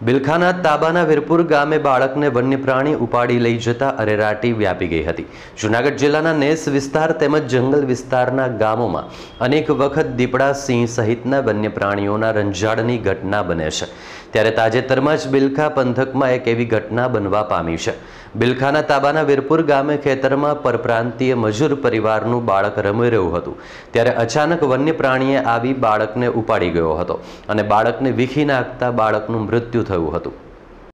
બિલખાના તાબાના વીરપુર ગામે બાળકને વન્ય પ્રાણી ઉપાડી લઈ જતા અરેરાટી વ્યાપી ગઈ હતી। જૂનાગઢ જિલ્લાના નેસ વિસ્તાર તેમજ જંગલ વિસ્તારના ગામોમાં અનેક વખત દીપડા, સિંહ સહિતના વન્ય પ્રાણીઓના રંજાડની ઘટના બને છે। ત્યારે તાજેતરમાં જ બિલખા પંથકમાં એક એવી ઘટના બનવા પામી છે। બિલખાના તાબાના વીરપુર ગામે ખેતરમાં પરપ્રાંતીય મજૂર પરિવારનું બાળક રમી રહ્યું હતું ત્યારે અચાનક વન્ય પ્રાણીએ આવી બાળકને ઉપાડી ગયો હતો અને બાળકને વીખી નાખતા બાળકનું મૃત્યુ થયું હતું।